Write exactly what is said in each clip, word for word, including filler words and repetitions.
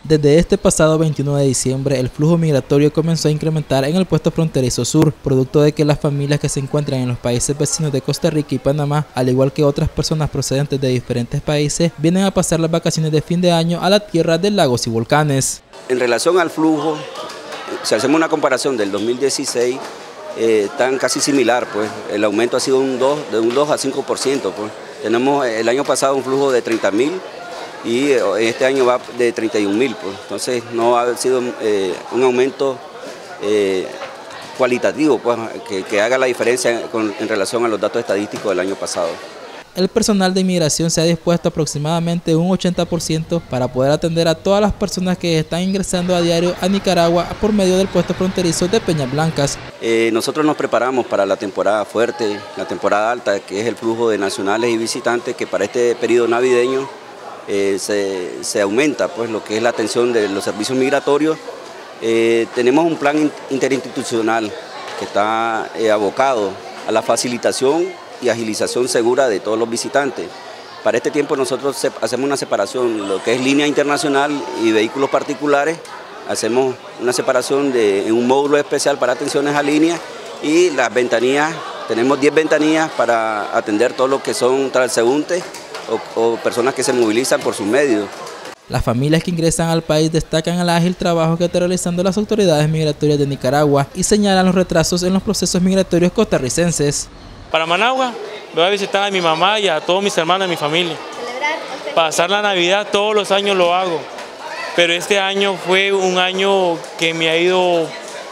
Desde este pasado veintiuno de diciembre, el flujo migratorio comenzó a incrementar en el puesto fronterizo sur, producto de que las familias que se encuentran en los países vecinos de Costa Rica y Panamá, al igual que otras personas procedentes de diferentes países, vienen a pasar las vacaciones de fin de año a la tierra de lagos y volcanes. En relación al flujo, si hacemos una comparación del dos mil dieciséis, eh, tan casi similar, pues el aumento ha sido un dos, de un dos a cinco por ciento. Pues. Tenemos el año pasado un flujo de treinta mil y este año va de treinta y un mil, pues. Entonces no ha sido eh, un aumento eh, cualitativo, pues, que, que haga la diferencia con, en relación a los datos estadísticos del año pasado. El personal de inmigración se ha dispuesto aproximadamente un ochenta por ciento para poder atender a todas las personas que están ingresando a diario a Nicaragua por medio del puesto fronterizo de Peñas Blancas. Eh, nosotros nos preparamos para la temporada fuerte, la temporada alta, que es el flujo de nacionales y visitantes, que para este periodo navideño eh, se, se aumenta, pues, lo que es la atención de los servicios migratorios. Eh, tenemos un plan interinstitucional que está eh, abocado a la facilitación y agilización segura de todos los visitantes. Para este tiempo nosotros hacemos una separación, lo que es línea internacional y vehículos particulares, hacemos una separación de, en un módulo especial para atenciones a línea, y las ventanillas, tenemos diez ventanillas para atender todo lo que son transeúntes o, o personas que se movilizan por sus medios. Las familias que ingresan al país destacan el ágil trabajo que están realizando las autoridades migratorias de Nicaragua y señalan los retrasos en los procesos migratorios costarricenses. Para Managua voy a visitar a mi mamá y a todos mis hermanos y mi familia. Pasar la Navidad todos los años lo hago, pero este año fue un año que me ha ido,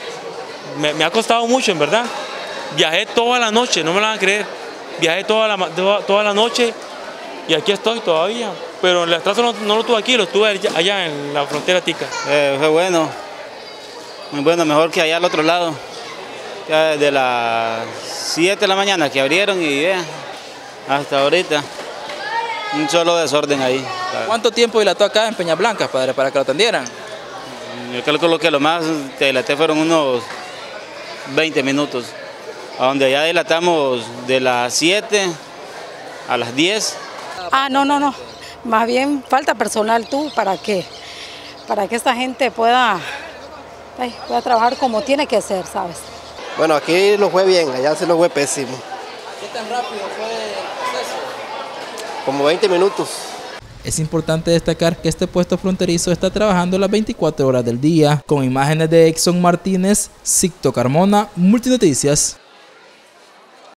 me, me ha costado mucho, en verdad. Viajé toda la noche, no me lo van a creer. Viajé toda la, toda, toda la noche y aquí estoy todavía. Pero el atraso no, no lo tuve aquí, lo tuve allá, allá en la frontera tica. Eh, fue bueno, muy bueno, mejor que allá al otro lado. Ya desde las siete de la mañana que abrieron y ya, hasta ahorita, un solo desorden ahí. ¿Cuánto tiempo dilató acá en Peñas Blancas, padre, para que lo atendieran? Yo calculo que lo más que dilaté fueron unos veinte minutos, a donde ya dilatamos de las siete a las diez. Ah, no, no, no, más bien falta personal tú, ¿para qué? Para que esta gente pueda, ay, pueda trabajar como tiene que ser, ¿sabes? Bueno, aquí lo fue bien, allá se lo fue pésimo. ¿Qué tan rápido fue el proceso? Como veinte minutos. Es importante destacar que este puesto fronterizo está trabajando las veinticuatro horas del día. Con imágenes de Exxon Martínez, Sicto Carmona, Multinoticias.